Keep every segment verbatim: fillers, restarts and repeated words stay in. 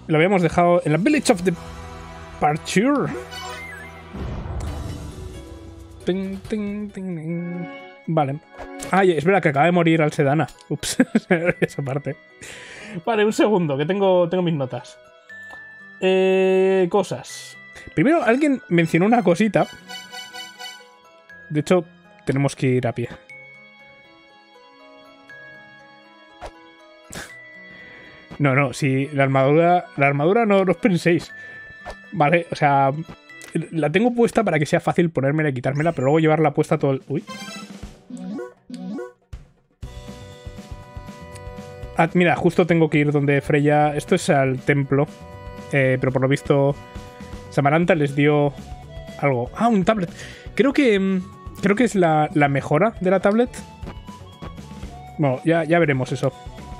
lo habíamos dejado en la Village of Departure. Ting, ting, ting, ting. Vale. Ay, es verdad que acaba de morir Alsedana. Ups, esa parte. Vale, un segundo, que tengo, tengo mis notas. Eh, cosas. Primero, alguien mencionó una cosita. De hecho, tenemos que ir a pie. No, no, si la armadura... La armadura no, no os penséis. Vale, o sea... La tengo puesta para que sea fácil ponérmela y quitármela, pero luego llevarla puesta todo el... Uy. Ah, mira, justo tengo que ir donde Freya... Esto es al templo. Eh, pero por lo visto... Samaranta les dio... algo. Ah, un tablet. Creo que... Creo que es la, la mejora de la tablet. Bueno, ya, ya veremos eso.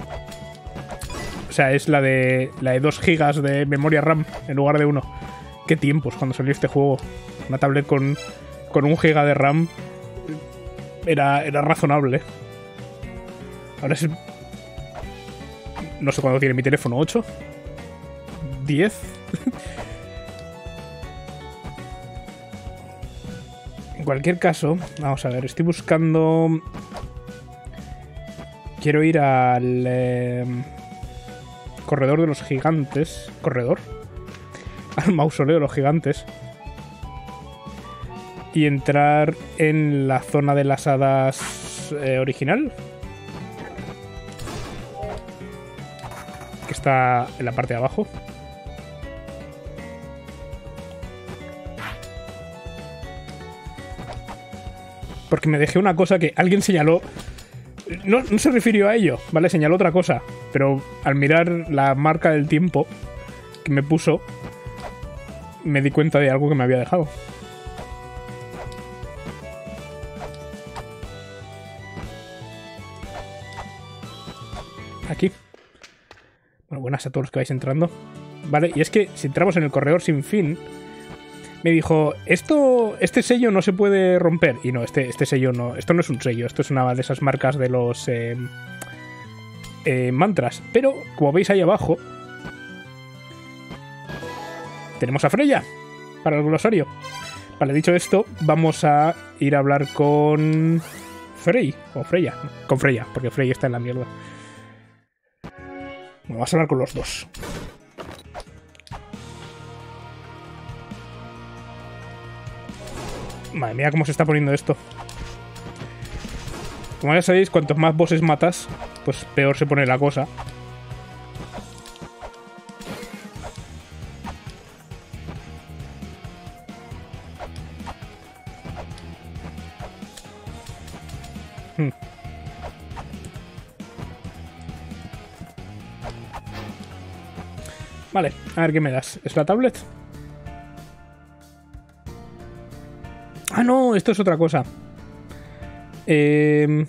O sea, es la de la de dos gigas de memoria RAM en lugar de uno. Qué tiempos cuando salió este juego. Una tablet con, con un giga de RAM era, era razonable. Ahora es... No sé cuánto tiene mi teléfono, ¿ocho? ¿diez? En cualquier caso, vamos a ver, estoy buscando... Quiero ir al... Eh... Corredor de los gigantes. ¿Corredor? Al mausoleo de los gigantes. Y entrar en la zona de las hadas eh, original. Que está en la parte de abajo. Porque me dejé una cosa que alguien señaló... No, no se refirió a ello, ¿vale? Señaló otra cosa. Pero al mirar la marca del tiempo que me puso, me di cuenta de algo que me había dejado. Aquí. Bueno, buenas a todos los que vais entrando. Vale, y es que si entramos en el corredor sin fin... Me dijo, esto, este sello no se puede romper. Y no, este, este sello no. Esto no es un sello, esto es una de esas marcas de los eh, eh, mantras. Pero, como veis ahí abajo, tenemos a Freya para el glosario. Vale, dicho esto, vamos a ir a hablar con Frey. O Freya. No, con Freya, porque Frey está en la mierda. Bueno, vamos a hablar con los dos. Madre mía, cómo se está poniendo esto. Como ya sabéis, cuantos más bosses matas, pues peor se pone la cosa. Hmm. Vale, a ver qué me das. ¿Es la tablet? Ah, no, esto es otra cosa. Eh,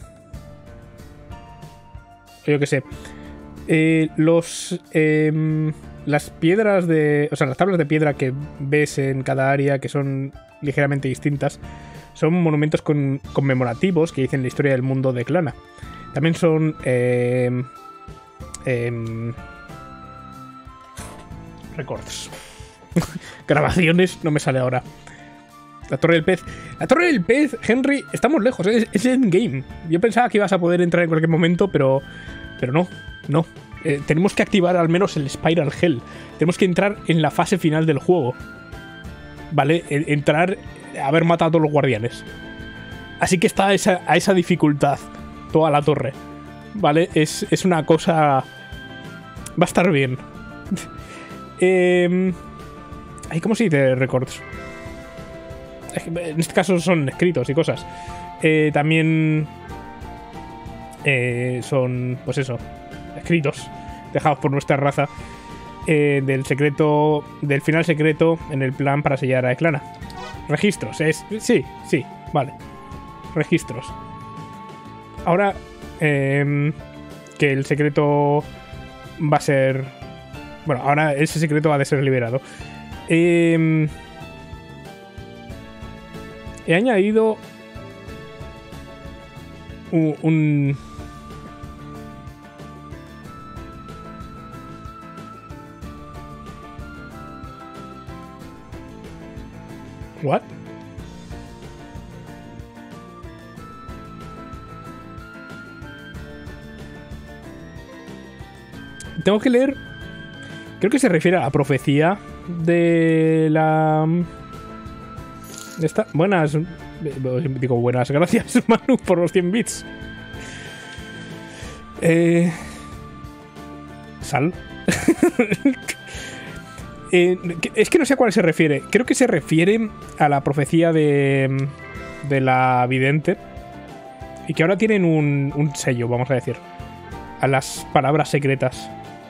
yo qué sé. Eh, los... Eh, las piedras de... O sea, las tablas de piedra que ves en cada área, que son ligeramente distintas, son monumentos con, conmemorativos que dicen la historia del mundo de Clana. También son... Eh, eh, records. Grabaciones, no me sale ahora. La Torre del Pez. La Torre del Pez, Henry, estamos lejos, es, es endgame. Yo pensaba que ibas a poder entrar en cualquier momento, pero pero no, no. Eh, tenemos que activar al menos el Spiral Hell. Tenemos que entrar en la fase final del juego. ¿Vale? Entrar, haber matado a todos los guardianes. Así que está a esa, a esa dificultad toda la torre. ¿Vale? Es, es una cosa... Va a estar bien. eh... Ay, ¿cómo se dice records? En este caso son escritos y cosas. Eh, también eh, son, pues eso, escritos dejados por nuestra raza eh, del secreto, del final secreto en el plan para sellar a Eclana. Registros, es, sí, sí, vale. Registros. Ahora eh, que el secreto va a ser, bueno, ahora ese secreto va a ser liberado. Eh, He añadido un, un... ¿What? Tengo que leer... Creo que se refiere a la profecía de la... de esta... Buenas... Digo, buenas. Gracias, Manu, por los cien bits. Eh... Sal. eh, es que no sé a cuál se refiere. Creo que se refiere a la profecía de... de la vidente. Y que ahora tienen un, un sello, vamos a decir. A las palabras secretas.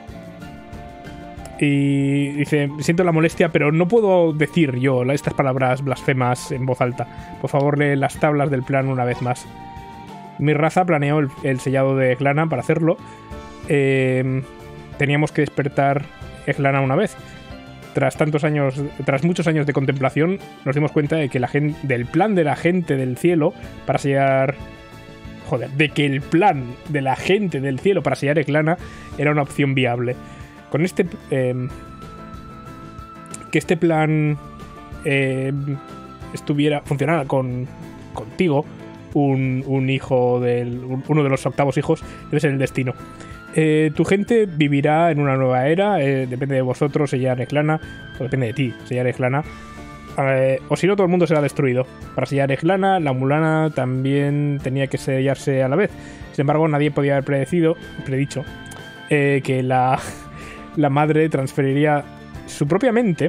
Y dice, siento la molestia, pero no puedo decir yo estas palabras blasfemas en voz alta. Por favor, lee las tablas del plan una vez más. Mi raza planeó el, el sellado de Eglana para hacerlo. Eh, teníamos que despertar Eglana una vez. Tras tantos años, tras muchos años de contemplación, nos dimos cuenta de que la gente, del plan de la gente del cielo para sellar... Joder, de que el plan de la gente del cielo para sellar Eglana era una opción viable. Con este... Eh, que este plan eh, estuviera... funcionara con contigo, un, un hijo del... Un, uno de los octavos hijos, debe ser el destino. Eh, tu gente vivirá en una nueva era, eh, depende de vosotros sellar Eglana, o depende de ti sellar Eglana. Eh, o si no, todo el mundo será destruido. Para sellar Eglana, la Mulana también tenía que sellarse a la vez. Sin embargo, nadie podía haber predecido, predicho eh, que la... la madre transferiría su propia mente,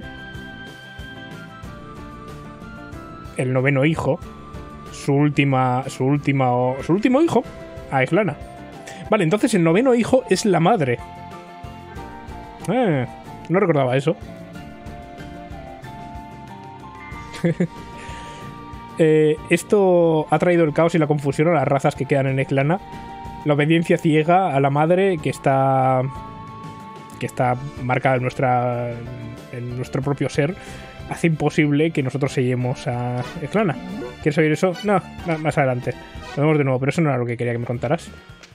el noveno hijo, su última, su última, su último hijo, a Eglana. Vale, entonces el noveno hijo es la madre. Eh, no recordaba eso. eh, esto ha traído el caos y la confusión a las razas que quedan en Eglana. La obediencia ciega a la madre que está... que está marcada en, nuestra, en nuestro propio ser, hace imposible que nosotros sellemos a Eglana. ¿Quieres oír eso? No, más adelante. Lo vemos de nuevo, pero eso no era lo que quería que me contaras.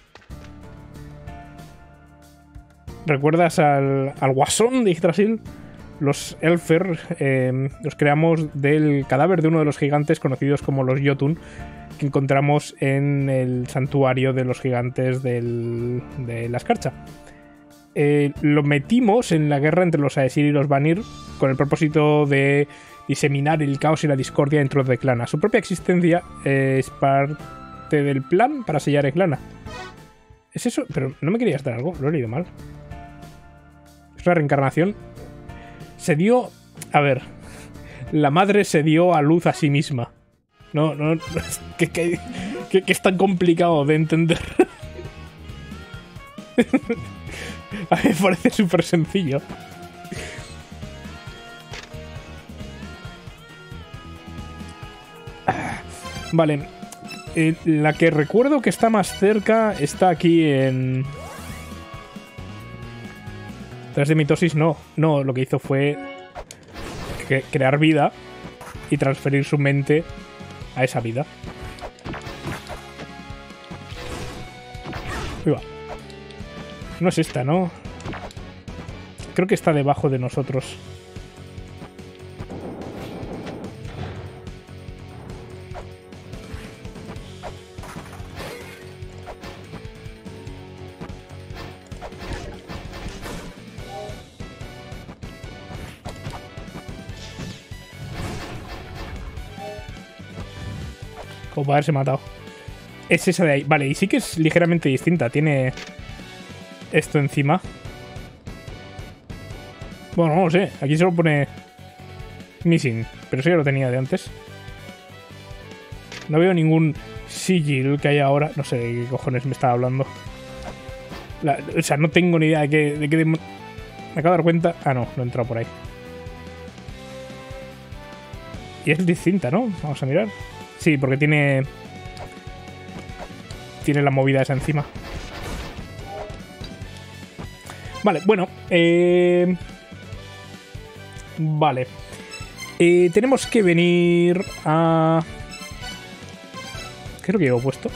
¿Recuerdas al, al guasón de Yggdrasil? Los Elfer eh, los creamos del cadáver de uno de los gigantes conocidos como los Jotun, que encontramos en el santuario de los gigantes del, de la Escarcha. Eh, lo metimos en la guerra entre los Aesir y los Vanir con el propósito de diseminar el caos y la discordia dentro de Eglana. Su propia existencia eh, es parte del plan para sellar Eglana. ¿Es eso? Pero no me querías dar algo, lo he leído mal. Es una reencarnación. Se dio... A ver. La madre se dio a luz a sí misma. No, no... no que, que, que, que es tan complicado de entender. A mí me parece súper sencillo. Vale. Eh, la que recuerdo que está más cerca está aquí en... Tras de mitosis, no. No, lo que hizo fue cre crear vida y transferir su mente a esa vida. Uy, va. No es esta, ¿no? Creo que está debajo de nosotros. Como para haberse matado. Es esa de ahí. Vale, y sí que es ligeramente distinta. Tiene esto encima. Bueno, no lo sé. Aquí solo pone missing. Pero eso ya lo tenía de antes. No veo ningún sigil que haya ahora. No sé de qué cojones me estaba hablando. La, o sea, no tengo ni idea de qué... De qué de... Me acabo de dar cuenta... Ah, no. No he entrado por ahí. Y es distinta, ¿no? Vamos a mirar. Sí, porque tiene... Tiene la movida esa encima. Vale, bueno. Eh... Vale. Eh, tenemos que venir a... ¿Qué es lo que llevo puesto?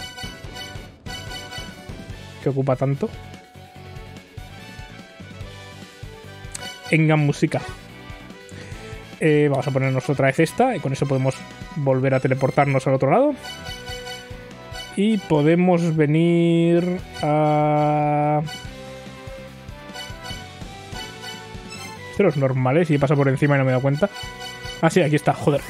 ¿Qué ocupa tanto? Engan música. Eh, vamos a ponernos otra vez esta y con eso podemos volver a teleportarnos al otro lado. Y podemos venir a... Estos los normales y he pasado por encima y no me he dado cuenta. Ah, sí, aquí está, joder.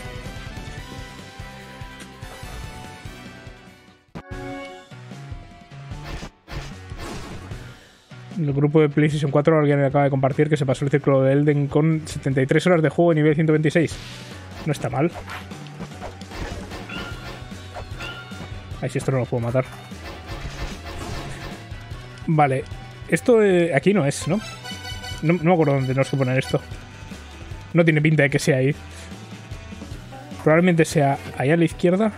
El grupo de PlayStation cuatro, alguien acaba de compartir que se pasó el círculo de Elden con setenta y tres horas de juego nivel ciento veintiséis. No está mal. Ay, si esto no lo puedo matar. Vale. Esto eh, aquí no es, ¿no? ¿no? No me acuerdo dónde tenemos que poner esto. No tiene pinta de que sea ahí. Probablemente sea ahí a la izquierda.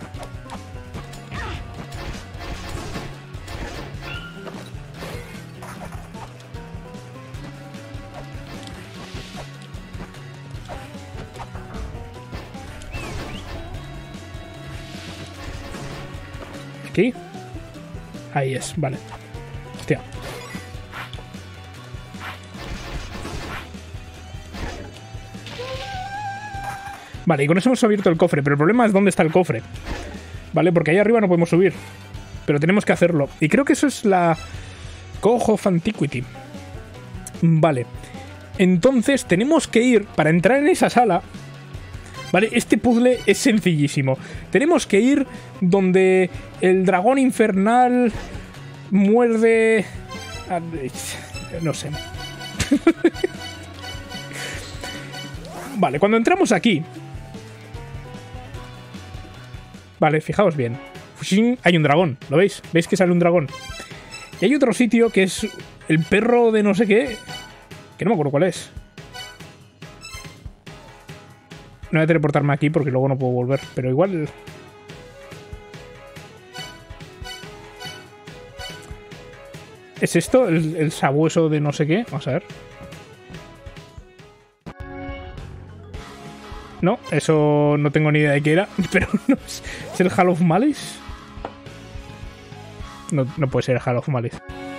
Aquí. Ahí es, vale. Hostia. Vale, y con eso hemos abierto el cofre, pero el problema es dónde está el cofre. Vale, porque ahí arriba no podemos subir. Pero tenemos que hacerlo. Y creo que eso es la Cog of Antiquity. Vale. Entonces tenemos que ir para entrar en esa sala. Vale, este puzzle es sencillísimo. Tenemos que ir donde el dragón infernal muerde... No sé. Vale, cuando entramos aquí... Vale, fijaos bien. Hay un dragón, ¿lo veis? ¿Veis que sale un dragón? Y hay otro sitio que es el perro de no sé qué... Que no me acuerdo cuál es. No voy a teleportarme aquí porque luego no puedo volver, pero igual... ¿Es esto? ¿El, el sabueso de no sé qué? Vamos a ver. No, eso no tengo ni idea de qué era, pero no es, ¿es el Hall of Malice? No, no puede ser el Hall of Malice.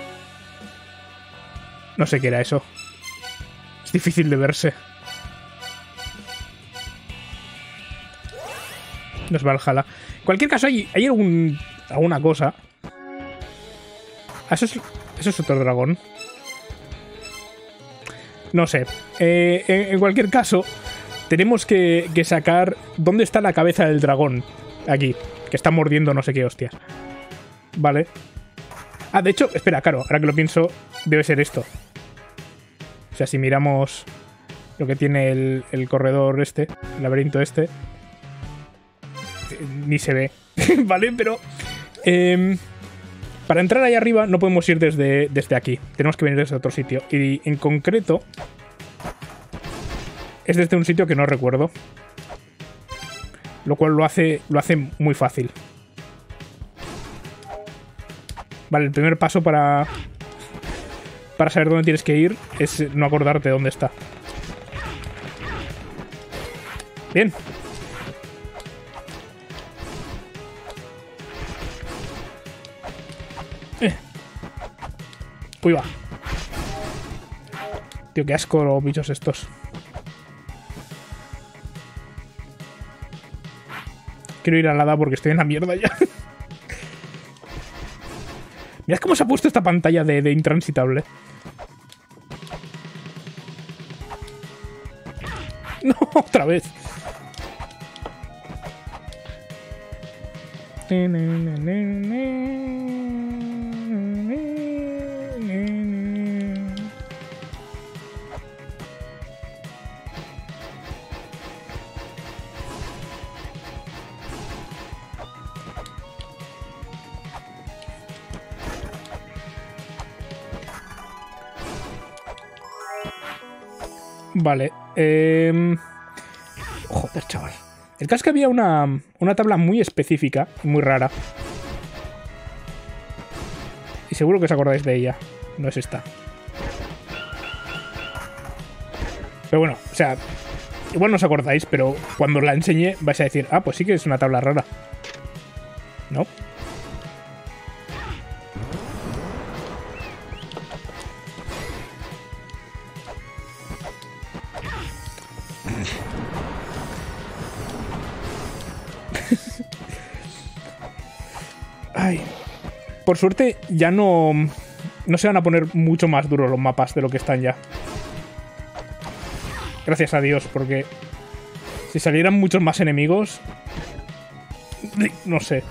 No sé qué era eso. Es difícil de verse. Nos va al Valhalla. En cualquier caso, hay, hay algún, alguna cosa. Ah, eso es, eso es otro dragón. No sé. Eh, en, en cualquier caso, tenemos que, que sacar... ¿Dónde está la cabeza del dragón? Aquí. Que está mordiendo no sé qué hostias. Vale. Ah, de hecho, espera, claro. Ahora que lo pienso, debe ser esto. O sea, si miramos lo que tiene el, el corredor este, el laberinto este... Ni se ve. Vale, pero... Eh, para entrar ahí arriba no podemos ir desde, desde aquí. Tenemos que venir desde otro sitio. Y en concreto... Es desde un sitio que no recuerdo. Lo cual lo hace, lo hace muy fácil. Vale, el primer paso para... Para saber dónde tienes que ir es no acordarte dónde está. Bien. Eh. Uy, va. Tío, qué asco los bichos estos. Quiero ir al hada porque estoy en la mierda ya. Mirad cómo se ha puesto esta pantalla de, de intransitable. No, otra vez. Vale. Eh... Joder, chaval. El caso es que había una, una tabla muy específica, muy rara. Y seguro que os acordáis de ella. No es esta. Pero bueno, o sea, igual no os acordáis, pero cuando la enseñe vais a decir, ah, pues sí que es una tabla rara. ¿No? Por suerte ya no... No se van a poner mucho más duros los mapas de lo que están ya. Gracias a Dios, porque... Si salieran muchos más enemigos... No sé.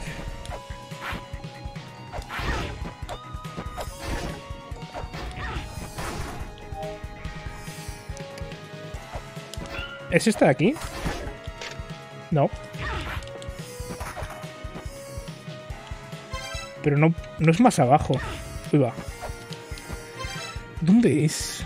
¿Es esta de aquí? No. Pero no, no es más abajo. Uy, va. ¿Dónde es?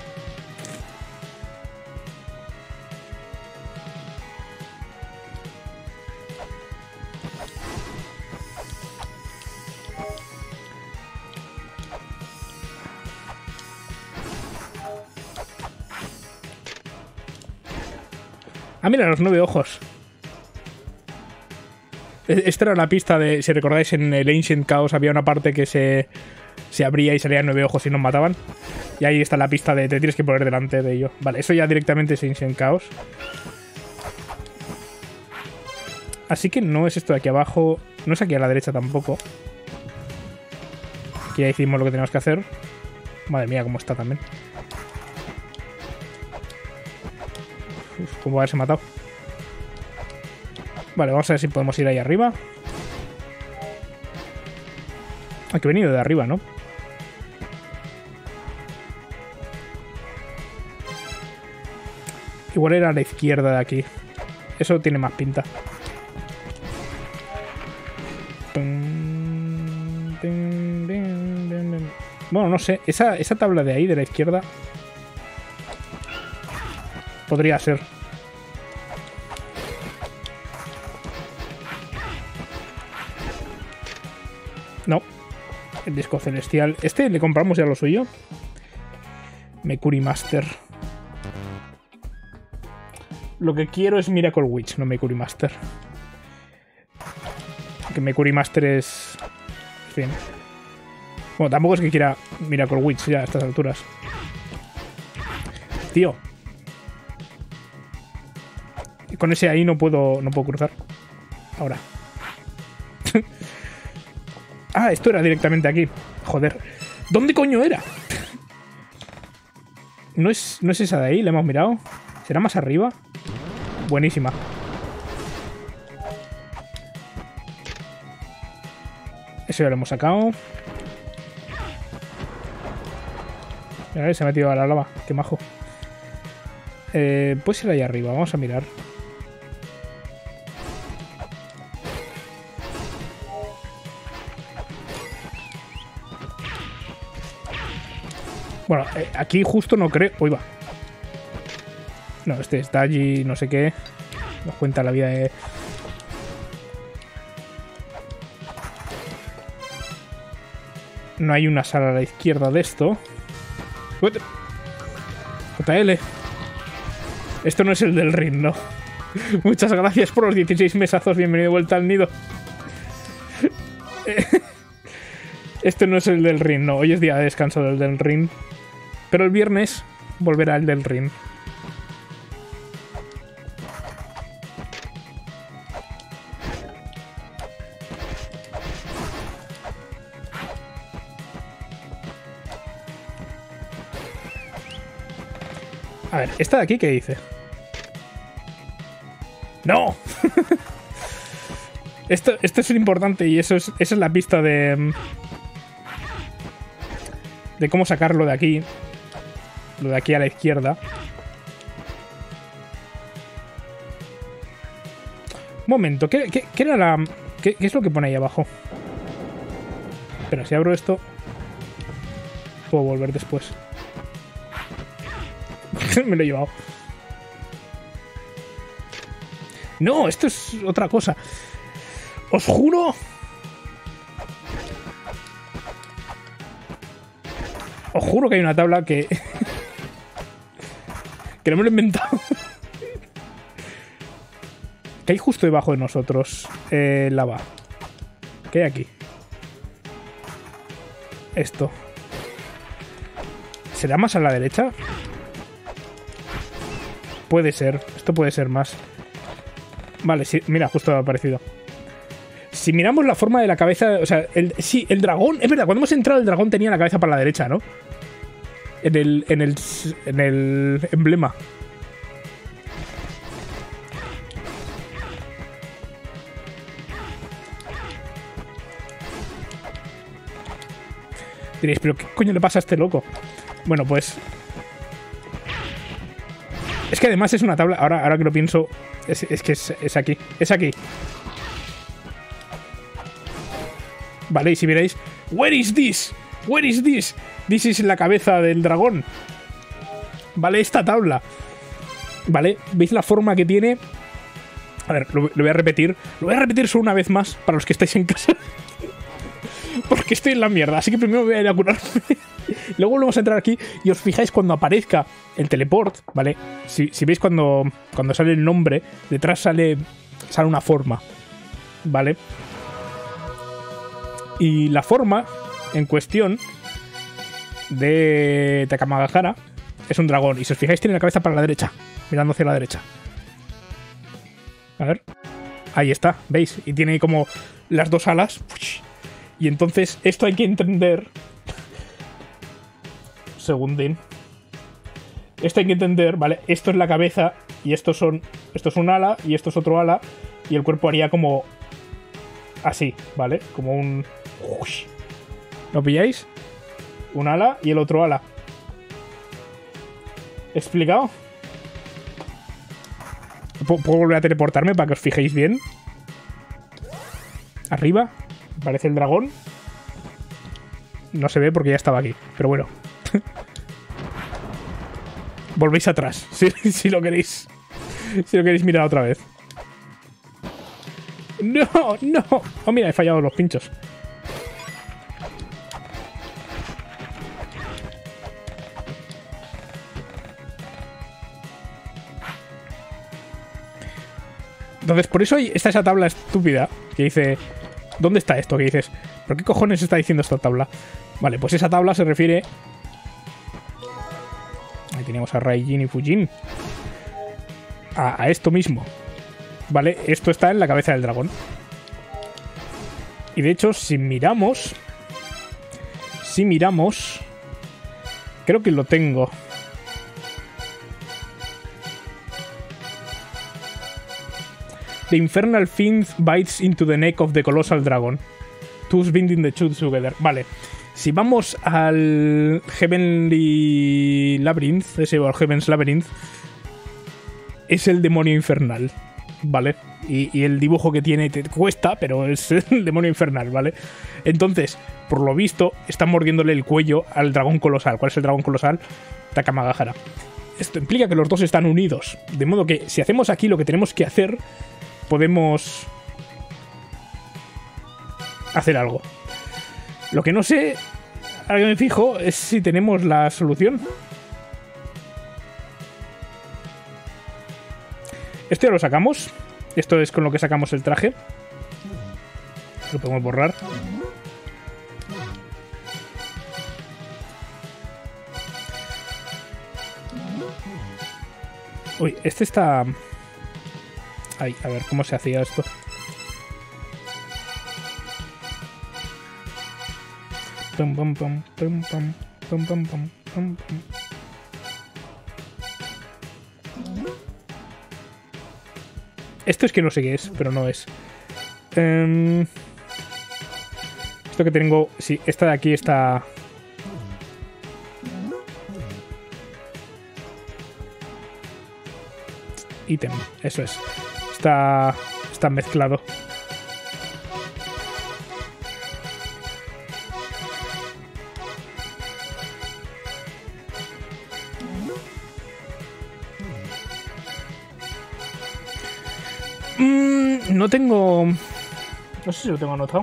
Ah, mira, los nueve ojos. Esta era la pista de... Si recordáis, en el Ancient Chaos había una parte que se, se abría y salían nueve ojos y nos mataban. Y ahí está la pista de... Te tienes que poner delante de ello. Vale, eso ya directamente es Ancient Chaos. Así que no es esto de aquí abajo. No es aquí a la derecha tampoco. Aquí ya hicimos lo que teníamos que hacer. Madre mía, cómo está también. Uf, cómo haberse matado. Vale, vamos a ver si podemos ir ahí arriba. Ah, que he venido de arriba, ¿no? Igual era a la izquierda de aquí. Eso tiene más pinta. Bueno, no sé. Esa, esa tabla de ahí, de la izquierda... Podría ser. No. El disco celestial. Este le compramos ya lo suyo. Mercury Master. Lo que quiero es Miracle Witch, no Mercury Master. Que Mercury Master es... En fin. Bueno, tampoco es que quiera Miracle Witch ya a estas alturas. Tío. Con ese ahí no puedo, no puedo cruzar. Ahora. Ah, esto era directamente aquí. Joder. ¿Dónde coño era? ¿No es, no es esa de ahí? ¿La hemos mirado? ¿Será más arriba? Buenísima. Eso ya lo hemos sacado. A ver, se ha metido a la lava. Qué majo. Eh, puede ser ahí arriba. Vamos a mirar. Bueno, eh, aquí justo no creo... Uy, va. No, este está allí, no sé qué. Nos cuenta la vida de... No hay una sala a la izquierda de esto. J L. Esto no es el del ring, ¿no? Muchas gracias por los dieciséis mesazos. Bienvenido de vuelta al nido. Este no es el del ring, no. Hoy es día de descanso del del ring. Pero el viernes volverá el del ring. A ver, ¿esta de aquí qué dice? ¡No! esto, esto es importante y eso es, esa es la pista de... De cómo sacarlo de aquí. Lo de aquí a la izquierda. Un momento, ¿qué, qué, qué era la... Qué, ¿Qué es lo que pone ahí abajo? Espera, si abro esto... Puedo volver después. Me lo he llevado. No, esto es otra cosa. Os juro... Os juro que hay una tabla que... que no me lo he inventado. Que hay justo debajo de nosotros. Eh, lava. ¿Qué hay aquí? Esto. ¿Será más a la derecha? Puede ser. Esto puede ser más. Vale, sí. Mira, justo ha aparecido. Si miramos la forma de la cabeza... O sea, el, sí, el dragón... Es verdad, cuando hemos entrado el dragón tenía la cabeza para la derecha, ¿no? En el... En el... En el emblema. Diréis, ¿pero qué coño le pasa a este loco? Bueno, pues... Es que además es una tabla... Ahora, ahora que lo pienso... Es, es que es, es aquí. Es aquí. Vale, y si miráis... Where is this? Where is this? This is la cabeza del dragón. Vale, esta tabla. Vale, ¿veis la forma que tiene? A ver, lo, lo voy a repetir. Lo voy a repetir solo una vez más para los que estáis en casa. Porque estoy en la mierda, así que primero voy a ir a curarme. Luego volvemos a entrar aquí y os fijáis cuando aparezca el teleport, ¿vale? Si, si veis cuando, cuando sale el nombre, detrás sale, sale una forma, ¿vale? Y la forma en cuestión de Takamagahara es un dragón. Y si os fijáis tiene la cabeza para la derecha, mirando hacia la derecha. A ver. Ahí está, ¿veis? Y tiene como las dos alas. Y entonces esto hay que entender... Segundín. Esto hay que entender, ¿vale? Esto es la cabeza y estos son... Esto es un ala y esto es otro ala. Y el cuerpo haría como... Así, ¿vale? Como un... ¿Lo pilláis? Un ala y el otro ala. ¿Explicado? ¿Puedo volver a teleportarme para que os fijéis bien? Arriba. Aparece el dragón. No se ve porque ya estaba aquí. Pero bueno. Volvéis atrás. Si, si lo queréis. Si lo queréis mirar otra vez. No, no. Oh, mira, he fallado los pinchos. Entonces, por eso está esa tabla estúpida que dice... ¿Dónde está esto? Que dices, ¿pero qué cojones está diciendo esta tabla? Vale, pues esa tabla se refiere... Ahí tenemos a Raijin y Fujin. A, a esto mismo. Vale, esto está en la cabeza del dragón. Y de hecho, si miramos... Si miramos... Creo que lo tengo. The infernal fiend bites into the neck of the colossal dragon. Two's binding the two together. Vale. Si vamos al Heavenly Labyrinth, ese o al Heaven's Labyrinth, es el demonio infernal, ¿vale? Y, y el dibujo que tiene te cuesta, pero es el demonio infernal, ¿vale? Entonces, por lo visto, está mordiéndole el cuello al dragón colosal. ¿Cuál es el dragón colosal? Takamagahara. Esto implica que los dos están unidos. De modo que, si hacemos aquí lo que tenemos que hacer... Podemos hacer algo. Lo que no sé, ahora que me fijo, es si tenemos la solución. Esto ya lo sacamos. Esto es con lo que sacamos el traje. Lo podemos borrar. Uy, este está... Ay, a ver, ¿cómo se hacía esto? Pum, pum, pum, pum, pum, pum, pum, pum, pum, pum. Esto es que no sé qué es, pero no es. Um, esto que tengo... Sí, esta de aquí está... Ítem, eso es. Está, está mezclado. Mm, no tengo... No sé si lo tengo anotado.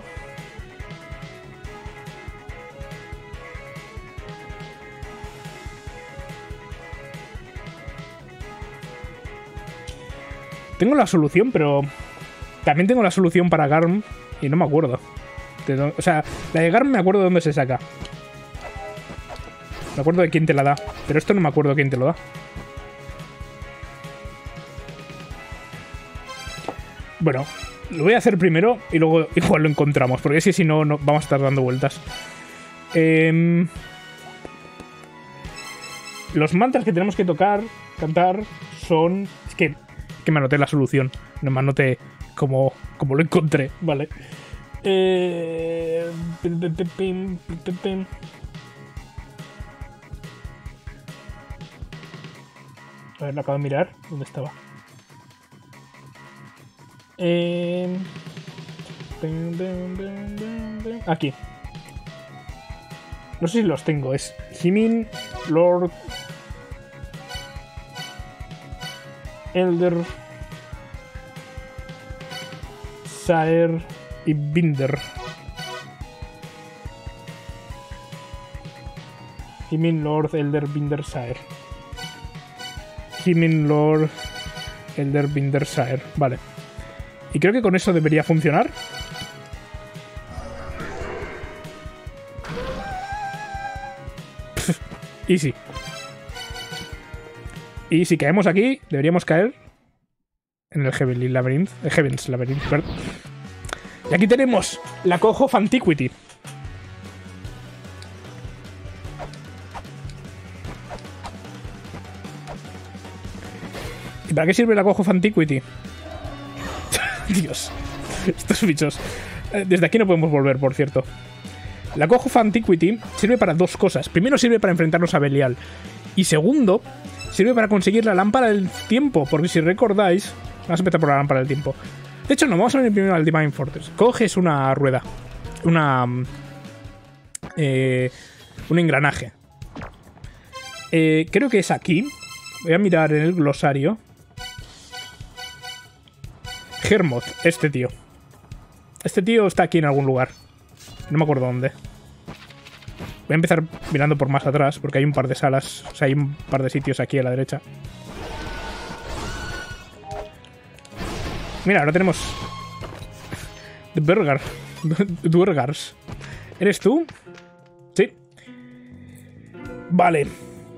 Tengo la solución, pero también tengo la solución para Garm y no me acuerdo. O sea, la de Garm me acuerdo de dónde se saca. Me acuerdo de quién te la da, pero esto no me acuerdo de quién te lo da. Bueno, Lo voy a hacer primero y luego igual lo encontramos, porque es que si no, no vamos a estar dando vueltas. Eh, los mantras que tenemos que tocar, cantar, son... Es que, que me anoté la solución, no me anoté como, como lo encontré, ¿vale? Eh, pim, pim, pim, pim, pim, pim. A ver, lo acabo de mirar. ¿Dónde estaba? Eh... Aquí. No sé si los tengo. Es Himin, Lord, Elder, Saer y Binder. Himin, Lord, Elder, Binder, Saer. Himin, Lord, Elder, Binder, Saer. Vale. Y creo que con eso debería funcionar. Easy. Y si caemos aquí, deberíamos caer en el Heavenly Labyrinth. El Heaven's Labyrinth, perdón. Y aquí tenemos la Cog of Antiquity. ¿Y para qué sirve la Cog of Antiquity? Dios, estos bichos. Desde aquí no podemos volver, por cierto. La Cog of Antiquity sirve para dos cosas. Primero, sirve para enfrentarnos a Belial. Y segundo, sirve para conseguir la lámpara del tiempo. Porque si recordáis... Vamos a empezar por la lámpara del tiempo. De hecho, no, vamos a venir primero al Divine Fortress. Coges una rueda. Una... Eh, un engranaje. Eh, creo que es aquí. Voy a mirar en el glosario. Hermoth, este tío. Este tío está aquí en algún lugar. No me acuerdo dónde. Voy a empezar mirando por más atrás, porque hay un par de salas. O sea, hay un par de sitios aquí a la derecha. Mira, ahora tenemos... The Burger. Duergars. ¿Eres tú? Sí. Vale.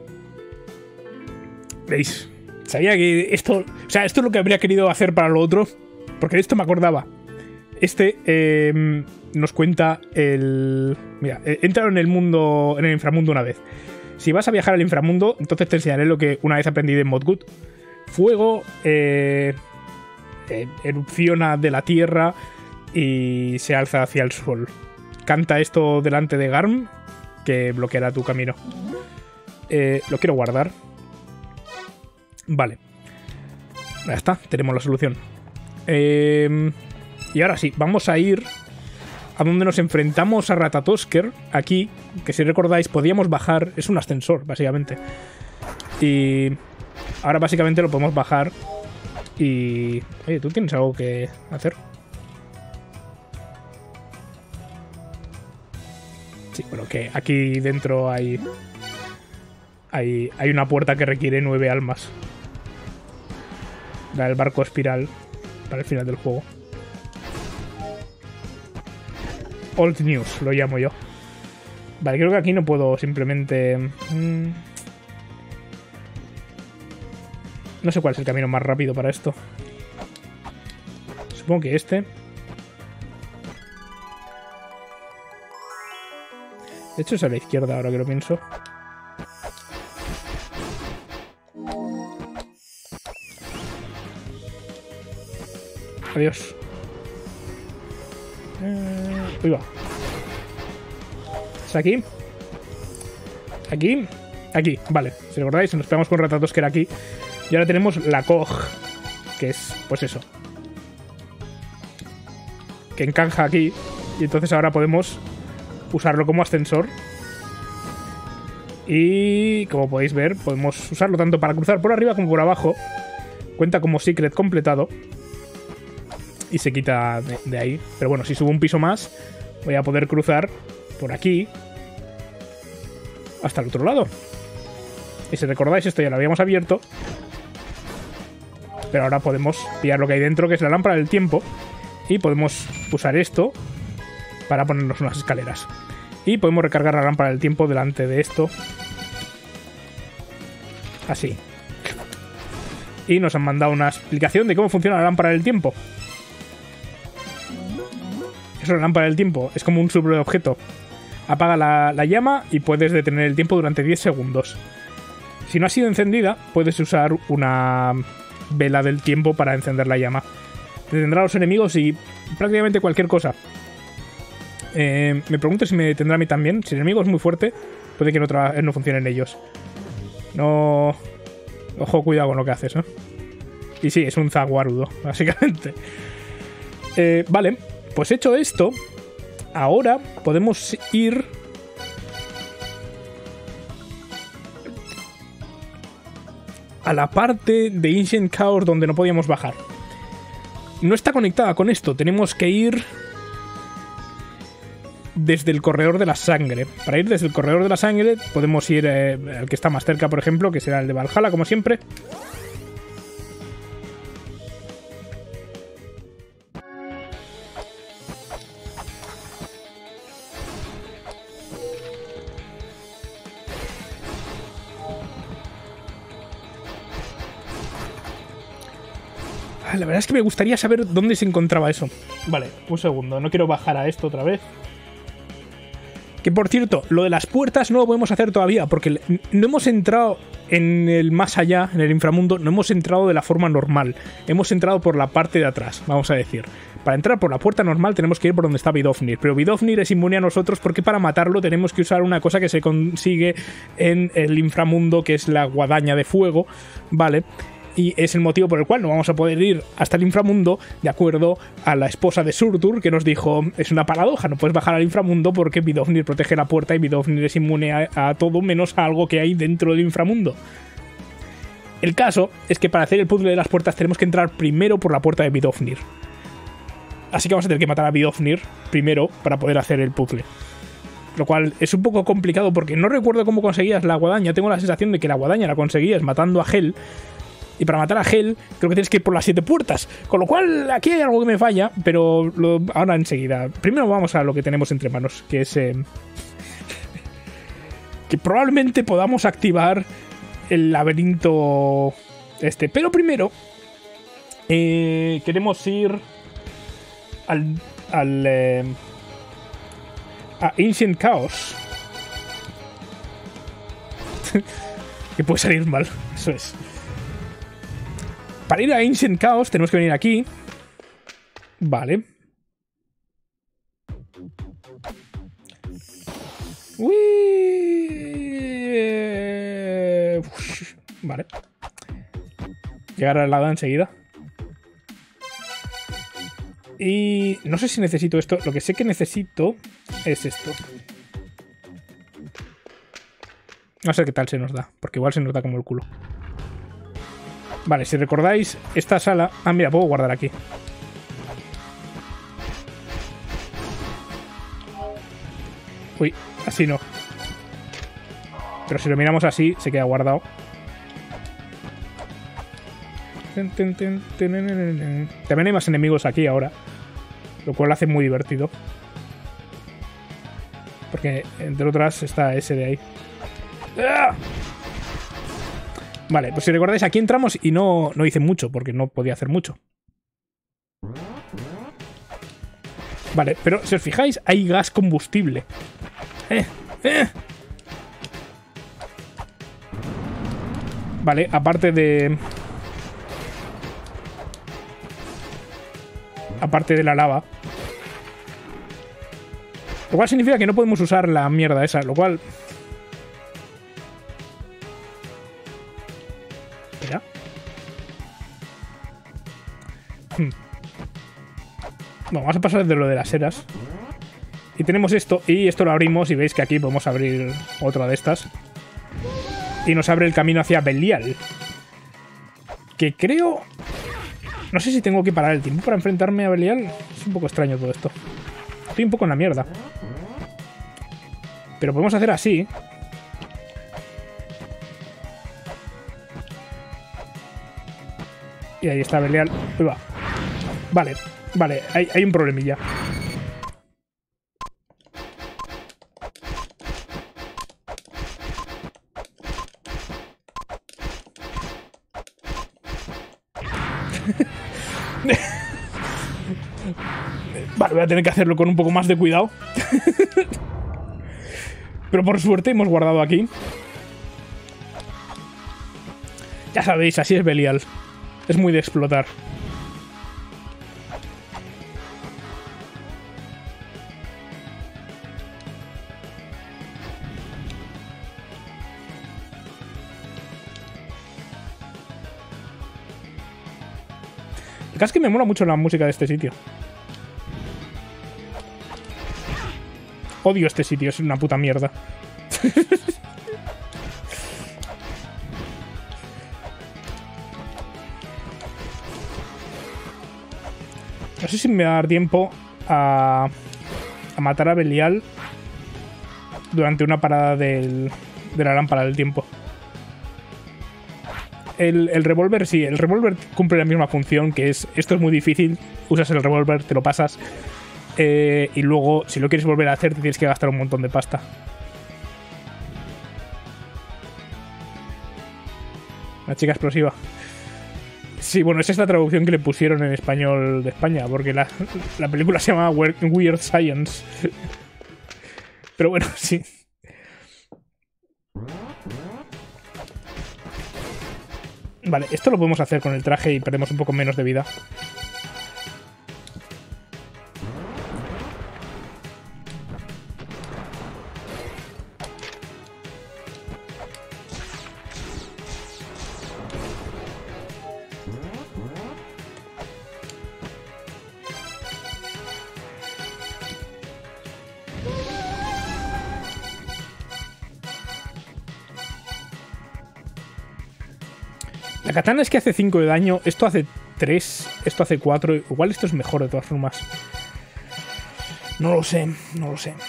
¿Veis? Sabía que esto... O sea, esto es lo que habría querido hacer para lo otro. Porque de esto me acordaba. Este eh, nos cuenta el... Mira, he entrado en el mundo, en el inframundo una vez. Si vas a viajar al inframundo, entonces te enseñaré lo que una vez aprendí de Modgood. Fuego eh, eh, erupciona de la tierra y se alza hacia el sol. Canta esto delante de Garm, que bloqueará tu camino. Eh, lo quiero guardar. Vale. Ya está, tenemos la solución. Eh... Y ahora sí, vamos a ir a donde nos enfrentamos a Ratatosker, aquí, que si recordáis podíamos bajar, es un ascensor, básicamente. Y ahora básicamente lo podemos bajar y... Oye, ¿tú tienes algo que hacer? Sí, bueno, que aquí dentro hay... Hay, hay una puerta que requiere nueve almas. La del barco espiral para el final del juego. Old News, lo llamo yo. Vale, creo que aquí no puedo simplemente... Mmm, no sé cuál es el camino más rápido para esto. Supongo que este. De hecho es a la izquierda ahora que lo pienso. Adiós. Eh, uy, va. ¿Es aquí? ¿Aquí? Aquí, vale. Si recordáis, nos pegamos con Ratatosker aquí. Y ahora tenemos la Cog, que es, pues eso. Que encaja aquí. Y entonces ahora podemos usarlo como ascensor. Y como podéis ver, podemos usarlo tanto para cruzar por arriba como por abajo. Cuenta como secret completado. Y se quita de, de ahí. Pero bueno, si subo un piso más, voy a poder cruzar por aquí hasta el otro lado. Y si recordáis, esto ya lo habíamos abierto. Pero ahora podemos pillar lo que hay dentro, que es la lámpara del tiempo. Y podemos usar esto para ponernos unas escaleras. Y podemos recargar la lámpara del tiempo delante de esto. Así. Y nos han mandado una explicación de cómo funciona la lámpara del tiempo. Es una lámpara del tiempo. Es como un sobreobjeto. Apaga la, la llama y puedes detener el tiempo durante diez segundos. Si no ha sido encendida, puedes usar una vela del tiempo para encender la llama. Detendrá a los enemigos y prácticamente cualquier cosa. Eh, me pregunto si me detendrá a mí también. Si el enemigo es muy fuerte, puede que no, no funcionen ellos. No... Ojo, cuidado con lo que haces, ¿no? Y sí, es un zaguarudo, básicamente. Eh, vale, pues hecho esto, ahora podemos ir... a la parte de Ancient Chaos donde no podíamos bajar. No está conectada con esto, tenemos que ir desde el corredor de la sangre. Para ir desde el corredor de la sangre podemos ir eh, al que está más cerca, por ejemplo, que será el de Valhalla, como siempre. La verdad es que me gustaría saber dónde se encontraba eso. Vale, un segundo. No quiero bajar a esto otra vez. Que por cierto, lo de las puertas no lo podemos hacer todavía, porque no hemos entrado en el más allá, en el inframundo, no hemos entrado de la forma normal. Hemos entrado por la parte de atrás, vamos a decir. Para entrar por la puerta normal tenemos que ir por donde está Vidofnir, pero Vidofnir es inmune a nosotros porque para matarlo tenemos que usar una cosa que se consigue en el inframundo, que es la guadaña de fuego, ¿vale? Y es el motivo por el cual no vamos a poder ir hasta el inframundo, de acuerdo a la esposa de Surtur, que nos dijo, es una paradoja, no puedes bajar al inframundo porque Vidofnir protege la puerta y Vidofnir es inmune a, a todo menos a algo que hay dentro del inframundo. El caso es que para hacer el puzzle de las puertas tenemos que entrar primero por la puerta de Vidofnir. Así que vamos a tener que matar a Vidofnir primero para poder hacer el puzzle. Lo cual es un poco complicado porque no recuerdo cómo conseguías la guadaña. Tengo la sensación de que la guadaña la conseguías matando a Hel. Y para matar a Hel, creo que tienes que ir por las siete puertas. Con lo cual, aquí hay algo que me falla, pero lo, ahora enseguida. Primero vamos a lo que tenemos entre manos, que es... Eh, que probablemente podamos activar el laberinto este. Pero primero, eh, queremos ir al... al eh, a Ancient Chaos. Que puede salir mal, eso es. Para ir a Ancient Chaos tenemos que venir aquí. Vale. Uy. Vale. Llegar al lado enseguida. Y no sé si necesito esto. Lo que sé que necesito es esto. No sé qué tal se nos da, porque igual se nos da como el culo. Vale, si recordáis, esta sala... Ah, mira, puedo guardar aquí. Uy, así no. Pero si lo miramos así, se queda guardado. También hay más enemigos aquí ahora, lo cual lo hace muy divertido. Porque, entre otras, está ese de ahí. ¡Ah! Vale, pues si recordáis, aquí entramos y no, no hice mucho, porque no podía hacer mucho. Vale, pero si os fijáis, hay gas combustible. Eh, eh. Vale, aparte de... Aparte de la lava. Lo cual significa que no podemos usar la mierda esa, lo cual... Mira. Hmm. Bueno, vamos a pasar de lo de las eras. Y tenemos esto, y esto lo abrimos, y veis que aquí podemos abrir otra de estas. Y nos abre el camino hacia Belial. Que creo... No sé si tengo que parar el tiempo para enfrentarme a Belial. Es un poco extraño todo esto. Estoy un poco en la mierda. Pero podemos hacer así. Y ahí está Belial. Uy, va. Vale, vale, hay, hay un problemilla. Vale, voy a tener que hacerlo con un poco más de cuidado. Pero por suerte hemos guardado aquí. Ya sabéis, así es Belial. Es muy de explotar. El caso es que me mola mucho la música de este sitio. Odio este sitio, es una puta mierda. No sé si me va a dar tiempo a, a matar a Belial durante una parada del, de la lámpara del tiempo. El, el revólver, sí, el revólver cumple la misma función, que es, esto es muy difícil, usas el revólver, te lo pasas, eh, y luego, si lo quieres volver a hacer, te tienes que gastar un montón de pasta. La chica explosiva. Sí, bueno, esa es la traducción que le pusieron en español de España, porque la, la película se llama Weird Science. Pero bueno, sí. Vale, esto lo podemos hacer con el traje y perdemos un poco menos de vida. La katana es que hace cinco de daño, esto hace tres, esto hace cuatro. Igual esto es mejor de todas formas. No lo sé, no lo sé.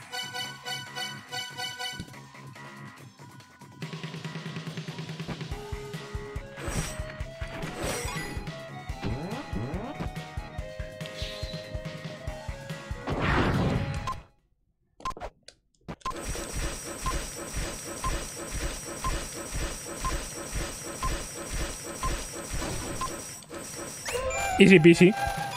Easy peasy.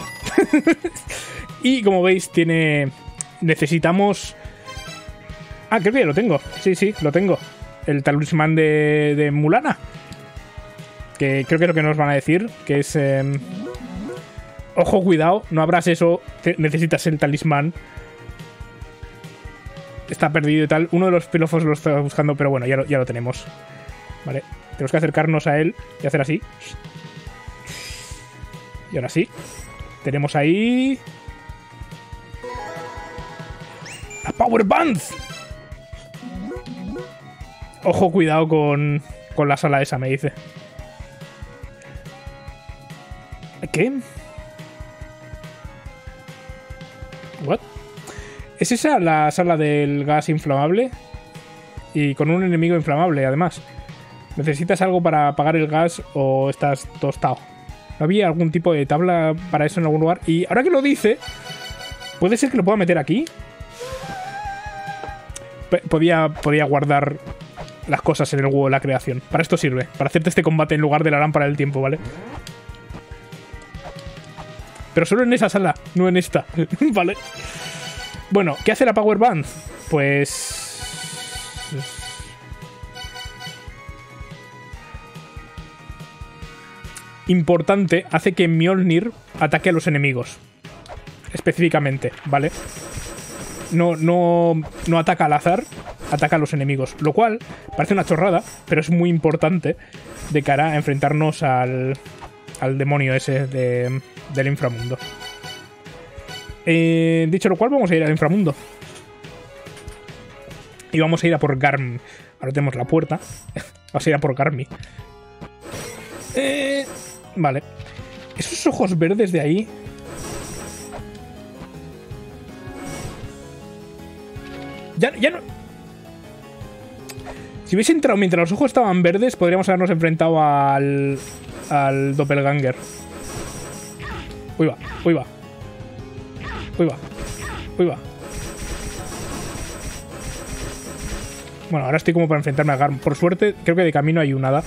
Y como veis, tiene... Necesitamos... Ah, creo que ya lo tengo. Sí, sí, lo tengo. El talismán de, de Mulana. Que creo que es lo que nos van a decir. Que es... Eh... Ojo, cuidado. No abras eso. Te... Necesitas el talismán. Está perdido y tal. Uno de los pilofos lo está buscando, pero bueno, ya lo, ya lo tenemos. Vale. Tenemos que acercarnos a él y hacer así. Y ahora sí. Tenemos ahí... ¡La Power Band! Ojo, cuidado con, con la sala esa, me dice. ¿Qué? ¿What? ¿Es esa la sala del gas inflamable? Y con un enemigo inflamable, además. ¿Necesitas algo para apagar el gas o estás tostado? ¿No había algún tipo de tabla para eso en algún lugar? Y ahora que lo dice, ¿puede ser que lo pueda meter aquí? P- podía, podía guardar las cosas en el huevo de la creación. Para esto sirve, para hacerte este combate en lugar de la lámpara del tiempo, ¿vale? Pero solo en esa sala, no en esta. Vale. Bueno, ¿qué hace la Power Band? Pues... importante, hace que Mjolnir ataque a los enemigos. Específicamente, ¿vale? No, no, no ataca al azar, ataca a los enemigos. Lo cual parece una chorrada, pero es muy importante de cara a enfrentarnos al, al demonio ese de, del inframundo. Eh, dicho lo cual, vamos a ir al inframundo. Y vamos a ir a por Garm. Ahora tenemos la puerta. Vamos a ir a por Garmi. Eh... Vale. Esos ojos verdes de ahí... Ya, ya no... Si hubiese entrado mientras los ojos estaban verdes, podríamos habernos enfrentado al... al doppelganger. Uy va, uy va. Uy va. Uy va. Bueno, ahora estoy como para enfrentarme a Garm. Por suerte, creo que de camino hay un hada.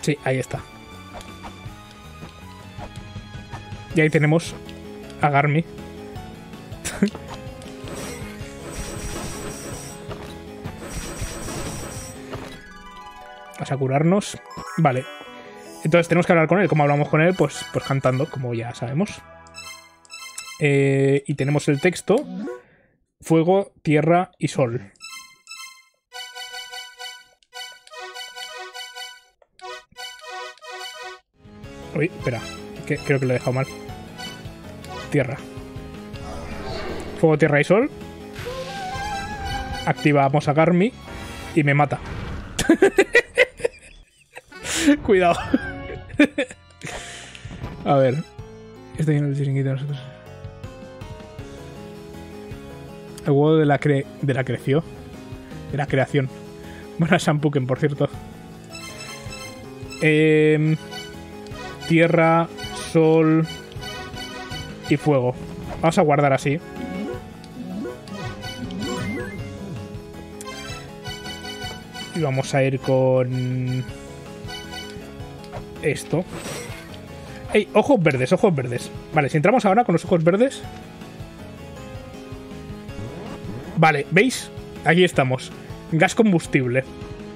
Sí, ahí está. Y ahí tenemos a Garmy. Vamos a curarnos. Vale. Entonces tenemos que hablar con él. ¿Cómo hablamos con él? Pues, pues cantando, como ya sabemos. Eh, y tenemos el texto. Fuego, tierra y sol. Uy, espera. Que, creo que lo he dejado mal. Tierra. Fuego, tierra y sol. Activamos a Garmy y me mata. Cuidado. A ver. Estoy en el chiringuito de nosotros. El huevo de la cre... de la creció. De la creación. Buena Shampuken, por cierto. Eh, tierra, sol y fuego. Vamos a guardar así. Y vamos a ir con... esto. ¡Ey! Ojos verdes, ojos verdes. Vale, si entramos ahora con los ojos verdes... Vale, ¿veis? Aquí estamos. Gas combustible.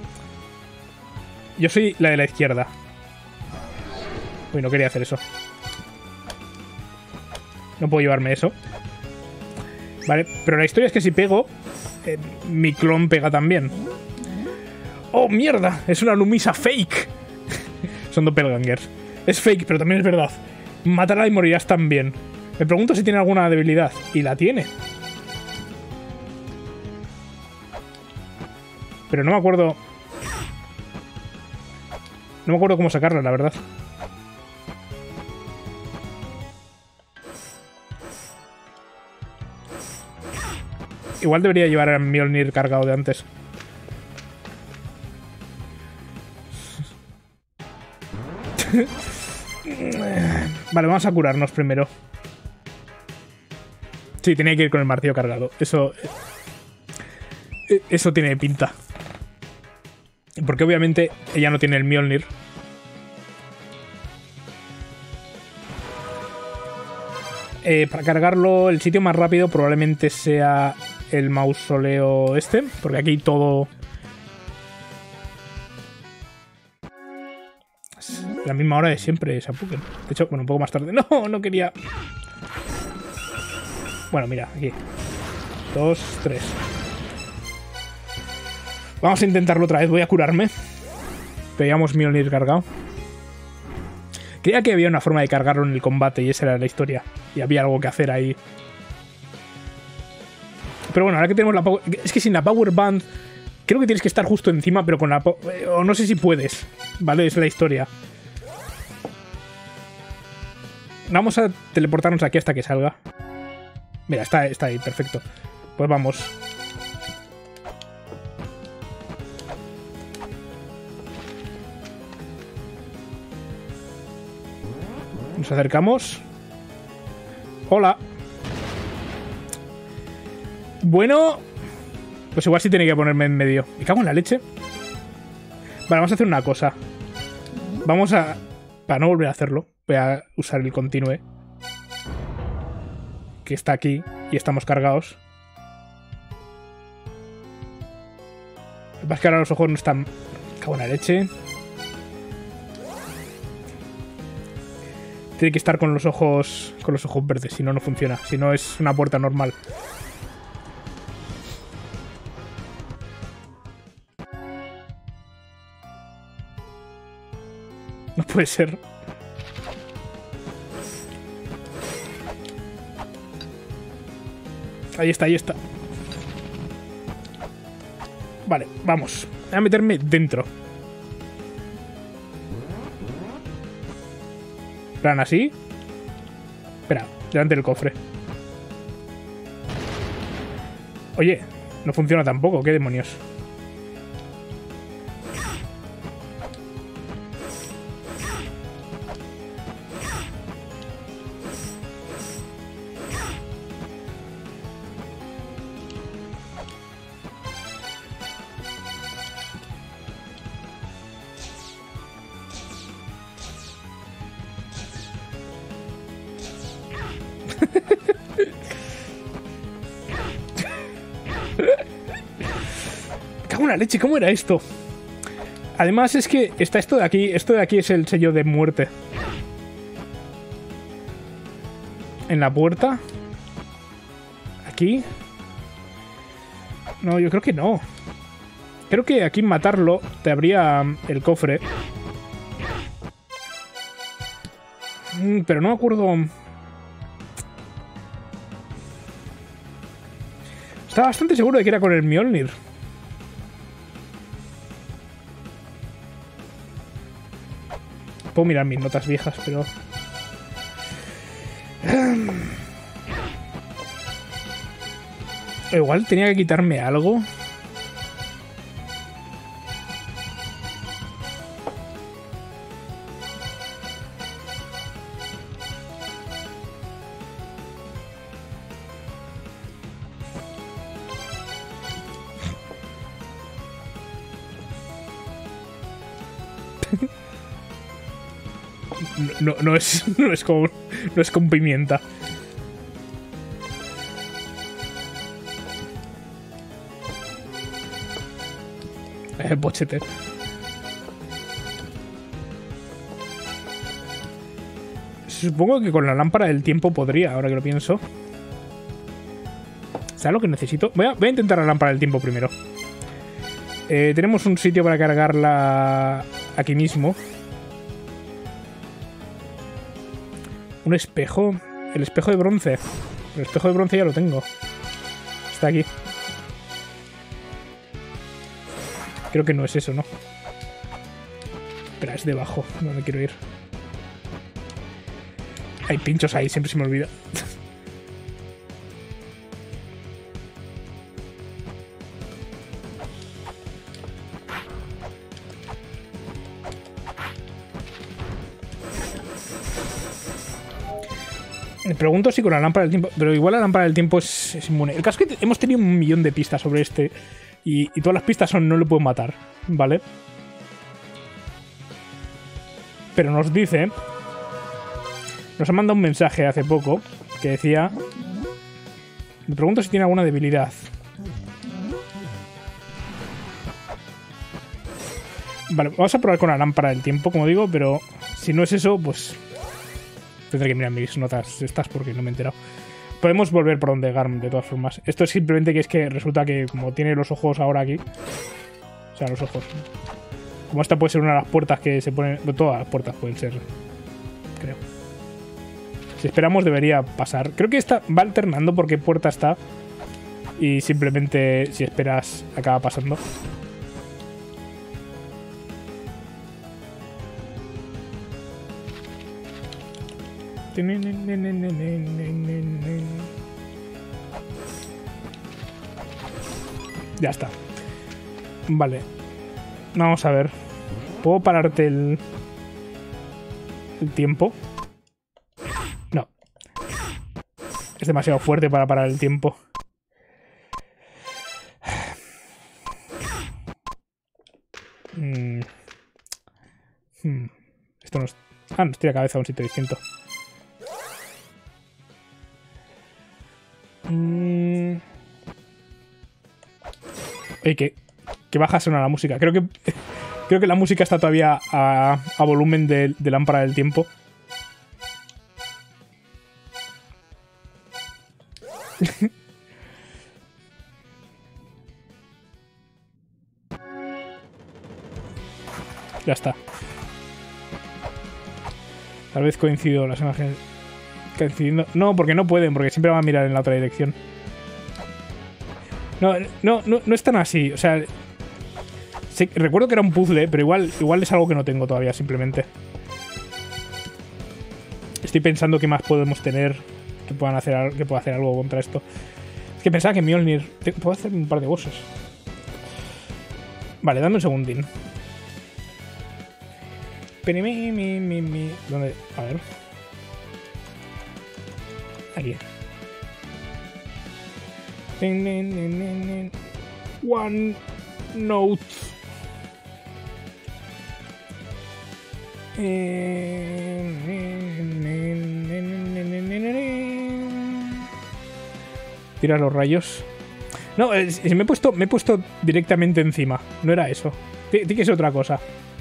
Yo soy la de la izquierda. Uy, no quería hacer eso. No puedo llevarme eso. Vale, pero la historia es que si pego, eh, mi clon pega también. ¡Oh, mierda! Es una Lumisa fake. Son doppelgangers. Es fake, pero también es verdad. Matará y morirás también. Me pregunto si tiene alguna debilidad. Y la tiene. Pero no me acuerdo... No me acuerdo cómo sacarla, la verdad. Igual debería llevar a Mjolnir cargado de antes. Vale, vamos a curarnos primero. Sí, tenía que ir con el martillo cargado. Eso... Eso tiene pinta. Porque obviamente ella no tiene el Mjolnir. Eh, para cargarlo, el sitio más rápido probablemente sea el mausoleo este. Porque aquí todo... Es la misma hora de siempre, Shampuken. De hecho, bueno, un poco más tarde. No, no quería... Bueno, mira, aquí. Dos, tres. Vamos a intentarlo otra vez. Voy a curarme. Veíamos Mjolnir cargado. Creía que había una forma de cargarlo en el combate y esa era la historia. Y había algo que hacer ahí. Pero bueno, ahora que tenemos la power... Es que sin la Power Band... Creo que tienes que estar justo encima, pero con la... O no sé si puedes. Vale, es la historia. Vamos a teleportarnos aquí hasta que salga. Mira, está, está ahí, perfecto. Pues vamos. Nos acercamos. Hola. Bueno, pues igual sí tiene que ponerme en medio. ¿Me cago en la leche? Vale, vamos a hacer una cosa. Vamos a... Para no volver a hacerlo, voy a usar el continue. Que está aquí y estamos cargados. Lo que pasa es que ahora los ojos no están... Me cago en la leche. Tiene que estar con los ojos con los ojos verdes, si no, no funciona. Si no, es una puerta normal. No puede ser. Ahí está, ahí está. Vale, vamos. Voy a meterme dentro. Plan así. Espera, delante del cofre. Oye, no funciona tampoco, ¿qué demonios? Cago en la leche, ¿cómo era esto? Además es que está esto de aquí. Esto de aquí es el sello de muerte. En la puerta. Aquí. No, yo creo que no. Creo que aquí matarlo te abría el cofre. Mm, pero no me acuerdo. Estaba bastante seguro de que era con el Mjolnir. Puedo mirar mis notas viejas, pero... Igual tenía que quitarme algo. No, no es, no es con, no es con pimienta. El bochete. Supongo que con la lámpara del tiempo podría, ahora que lo pienso. ¿Sabes lo que necesito? Voy a, voy a intentar la lámpara del tiempo primero. Eh, tenemos un sitio para cargarla aquí mismo. Un espejo. El espejo de bronce. El espejo de bronce ya lo tengo. Está aquí. Creo que no es eso, ¿no? Espera, es debajo. No me quiero ir. Hay pinchos ahí, siempre se me olvida. Me pregunto si con la lámpara del tiempo... Pero igual la lámpara del tiempo es, es inmune. El caso es que hemos tenido un millón de pistas sobre este. Y, y todas las pistas son no le puedo matar. ¿Vale? Pero nos dice... Nos ha mandado un mensaje hace poco que decía... Me pregunto si tiene alguna debilidad. Vale, vamos a probar con la lámpara del tiempo, como digo, pero si no es eso, pues... Tendré que mirar mis notas estas porque no me he enterado. Podemos volver por donde Garm, de todas formas. Esto es simplemente que es que resulta que como tiene los ojos ahora aquí... O sea, los ojos. Como esta puede ser una de las puertas que se ponen... Todas las puertas pueden ser... Creo. Si esperamos debería pasar. Creo que esta va alternando por qué puerta está. Y simplemente si esperas acaba pasando. Ya está. Vale. Vamos a ver. ¿Puedo pararte el, el tiempo? No. Es demasiado fuerte para parar el tiempo. Hmm. Hmm. Esto no es... Ah, no estoy a cabeza a un sitio distinto. Mm. Ey, que, que baja suena la música. Creo que creo que la música está todavía a, a volumen de, de lámpara del tiempo. Ya está. Tal vez coincido las imágenes. Coincidiendo. No, porque no pueden, porque siempre van a mirar en la otra dirección. No, no, no, no es tan así. O sea, sí, recuerdo que era un puzzle, pero igual, igual es algo que no tengo todavía, simplemente. Estoy pensando qué más podemos tener que puedan hacer, que pueda hacer algo contra esto. Es que pensaba que Mjolnir... Puedo hacer un par de bosses. Vale, dame un segundín. ¿Dónde? A ver. Aquí. One note. Tira los rayos. No, eh, si me he puesto, me he puesto directamente encima. No era eso. Tiene que ser otra cosa.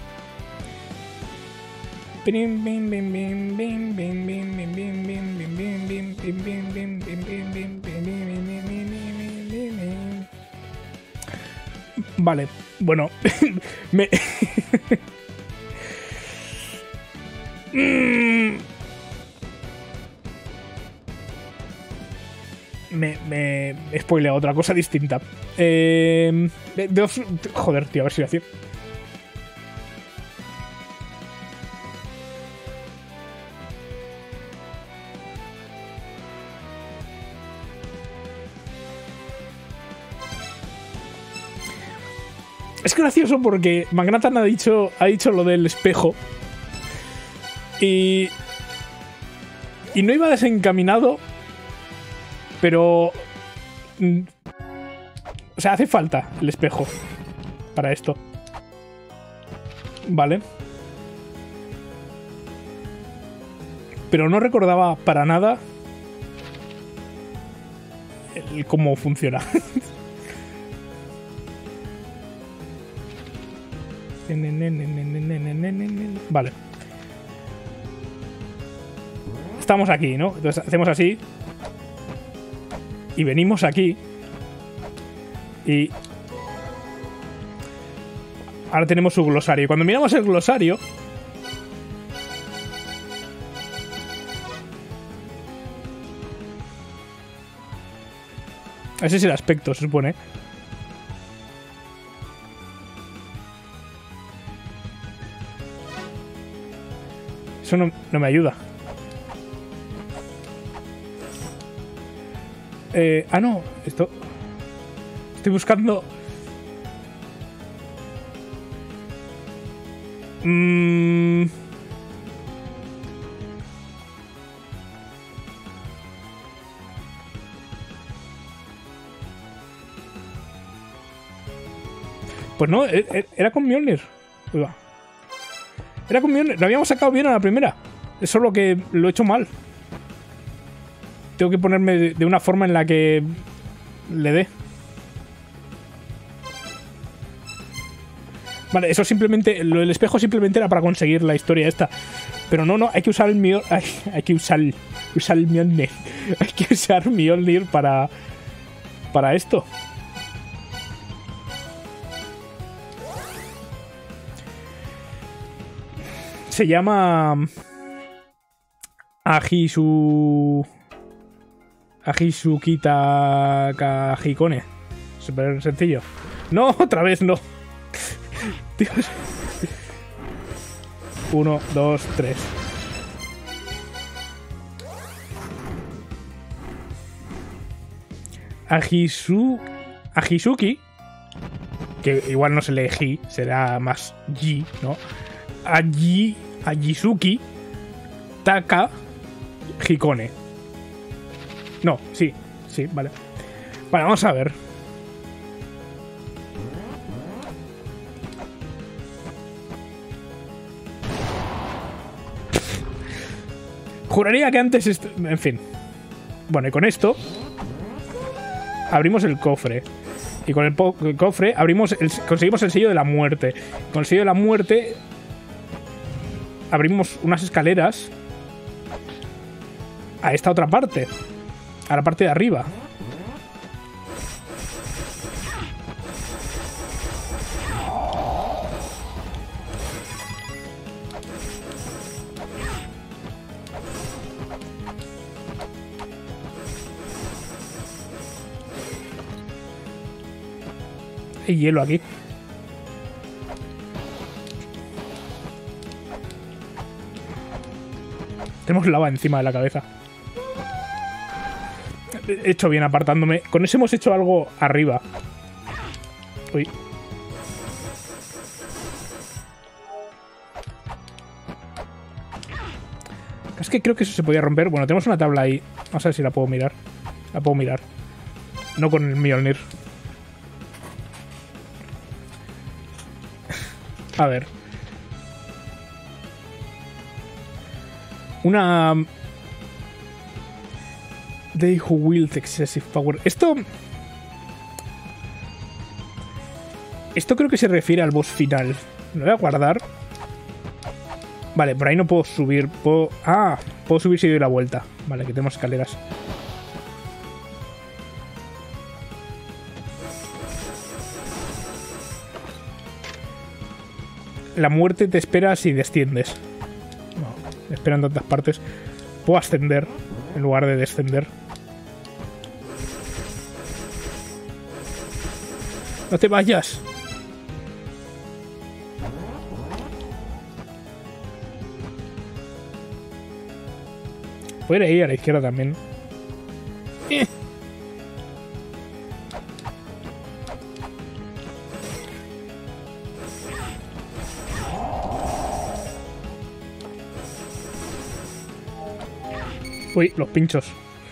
Vale, bueno. me... Me, me he spoileado otra cosa distinta. Eh, dos, joder, tío, a ver si lo hacía. Es gracioso porque Magnatan ha dicho, ha dicho lo del espejo. Y. Y no iba desencaminado. Pero... O sea, hace falta el espejo para esto. Vale. Pero no recordaba para nada el cómo funciona. Vale. Estamos aquí, ¿no? Entonces hacemos así. Y venimos aquí. Y... Ahora tenemos su glosario. Y cuando miramos el glosario... Ese es el aspecto, se supone. Eso no, no me ayuda. Eh, ah, no. Esto... Estoy buscando... Mmm... Pues no, era con Mjolnir. Uy, va. Era con Mjolnir. Lo habíamos sacado bien a la primera. Es solo que lo he hecho mal. Tengo que ponerme de una forma en la que le dé. Vale, eso simplemente... Lo del espejo simplemente era para conseguir la historia esta. Pero no, no, hay que usar el Mjolnir... Hay, hay que usar, usar el Mjolnir. Hay que usar Mjolnir para... Para esto. Se llama... Ajisu... Ajisukita Kajikone. Súper sencillo. No, otra vez no. Dios. Uno, dos, tres. Ajisu... Ajisuki. Que igual no se lee Ji, será más Ji, ¿no? Aji... Ajisuki Taka Hikone. No, sí, sí, vale. Vale, vamos a ver. Juraría que antes... Esto... En fin. Bueno, y con esto... Abrimos el cofre. Y con el, el cofre abrimos el... conseguimos el sello de la muerte. Con el sello de la muerte... Abrimos unas escaleras a esta otra parte, a la parte de arriba. Hay hielo aquí. Tenemos lava encima de la cabeza. He hecho bien apartándome. Con eso hemos hecho algo arriba. Uy. Es que creo que eso se podía romper. Bueno, tenemos una tabla ahí. Vamos a ver si la puedo mirar. La puedo mirar. No con el Mjolnir. A ver. Una... They who wield excessive power. Esto... Esto creo que se refiere al boss final. Lo voy a guardar. Vale, por ahí no puedo subir. Puedo... Ah, puedo subir si doy la vuelta. Vale, que tenemos escaleras. La muerte te espera si desciendes. No, me espera en tantas partes. Puedo ascender en lugar de descender. ¡No te vayas! Puede ir a la izquierda también. Eh. Uy, los pinchos.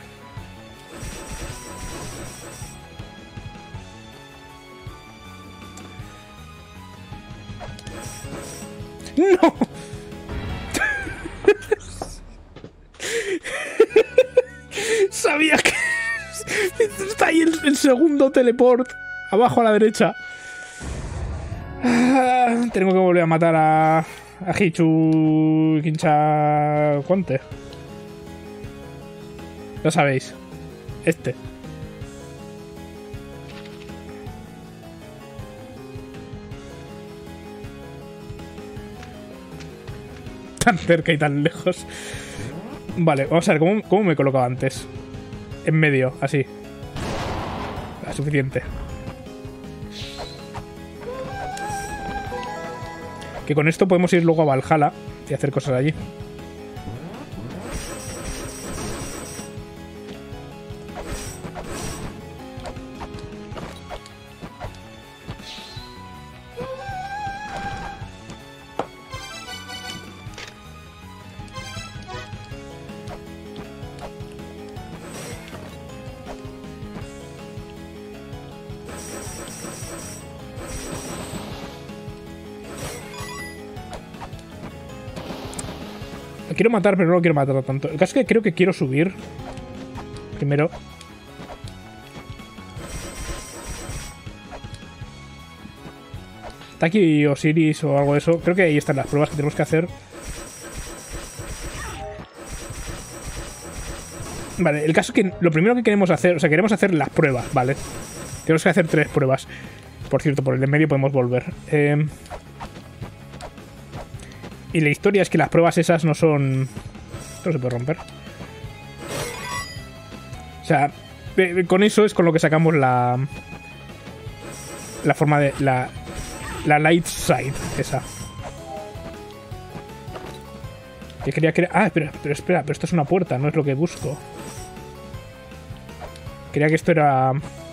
¡No! Sabía que... Está ahí el, el segundo teleport. Abajo a la derecha. Ah, tengo que volver a matar a... A Hichu... Quincha... Cuante. Ya sabéis. Este. Tan cerca y tan lejos. Vale, vamos a ver, ¿cómo, cómo me he colocado antes? En medio, así. Ah, suficiente. Que con esto podemos ir luego a Valhalla y hacer cosas allí. Quiero matar, pero no lo quiero matar tanto. El caso es que creo que quiero subir. Primero. Está aquí Osiris o algo de eso. Creo que ahí están las pruebas que tenemos que hacer. Vale, el caso es que lo primero que queremos hacer... O sea, queremos hacer las pruebas, ¿vale? Tenemos que hacer tres pruebas. Por cierto, por el de medio podemos volver. Eh... Y la historia es que las pruebas esas no son... Esto se puede romper. O sea, eh, con eso es con lo que sacamos la... La forma de... La, la light side, esa. Que quería que... Ah, pero, pero espera, pero esto es una puerta, no es lo que busco. Creía que esto era...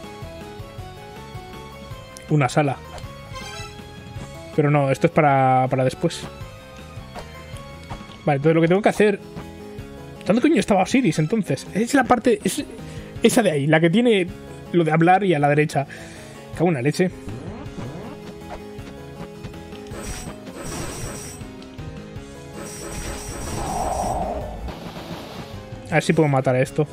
Una sala. Pero no, esto es para, para después. Vale, entonces lo que tengo que hacer... ¿Dónde coño estaba Osiris entonces? Es la parte... Es esa de ahí, la que tiene lo de hablar y a la derecha. Cago en la leche. A ver si puedo matar a esto.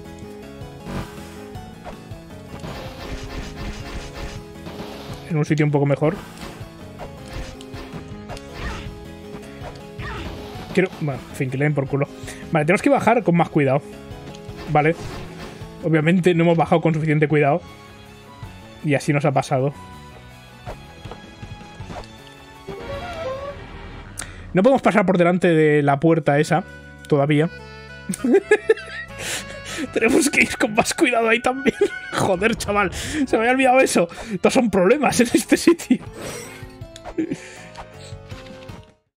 En un sitio un poco mejor. Quiero... Bueno, en fin, que le den por culo. Vale, tenemos que bajar con más cuidado. Vale. Obviamente no hemos bajado con suficiente cuidado. Y así nos ha pasado. No podemos pasar por delante de la puerta esa. Todavía. Tenemos que ir con más cuidado ahí también. Joder, chaval. Se me había olvidado eso. Estos son problemas en este sitio.